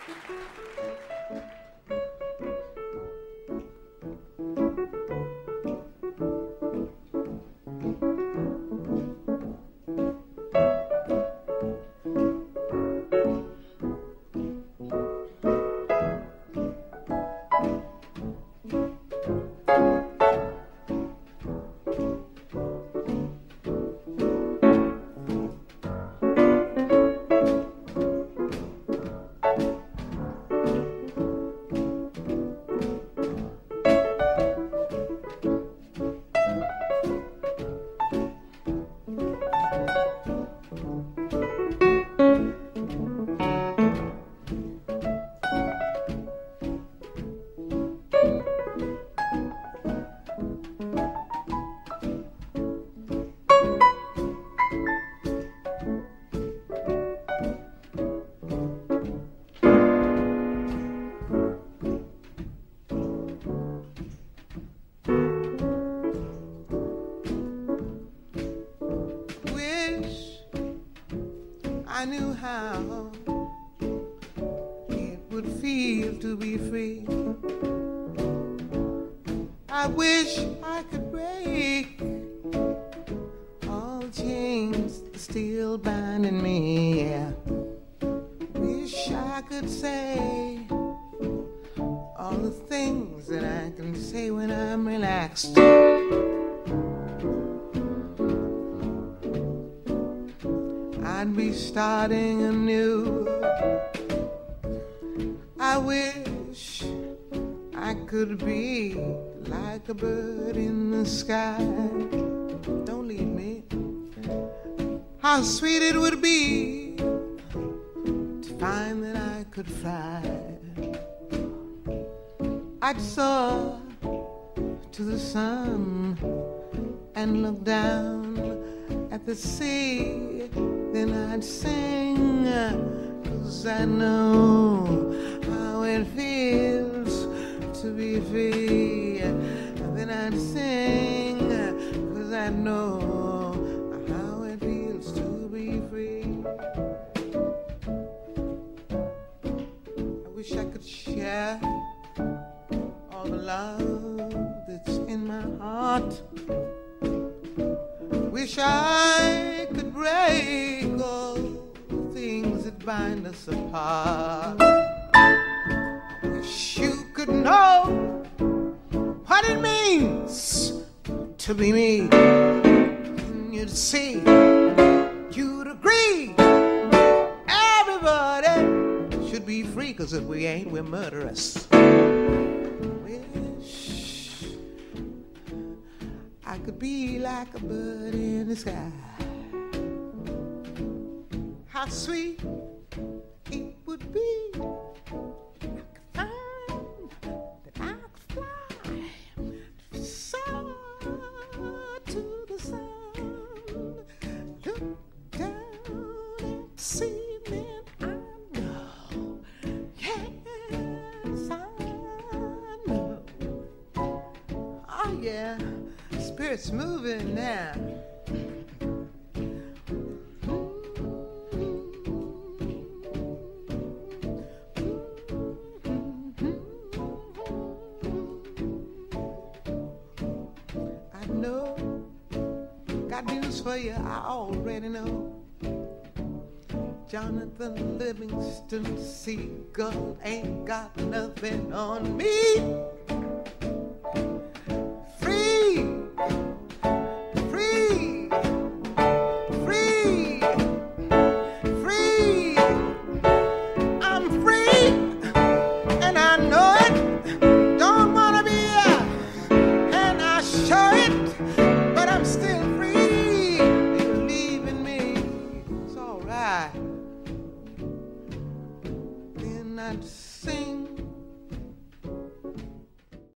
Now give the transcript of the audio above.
I knew how it would feel to be free. I wish I could break all chains still binding me. Yeah. Wish I could say all the things that I can say when I'm relaxed. I'd be starting anew. I wish I could be like a bird in the sky. Don't leave me. How sweet it would be to find that I could fly. I'd soar to the sun and look down at the sea. Then I'd sing, 'cause I know how it feels to be free. Then I'd sing, 'cause I know how it feels to be free. I wish I could share all the love that's in my heart. Wish I could break all the things that bind us apart. Wish you could know what it means to be me. And you'd see, you'd agree, everybody should be free, 'cause if we ain't, we're murderous. Wish I could be like a bird in the sky. How sweet it would be if I could find that I could fly so to the sun. Look down and see me. I know, yes, I know. Oh yeah, spirit's moving now. For you, I already know. Jonathan Livingston Seagull ain't got nothing on me.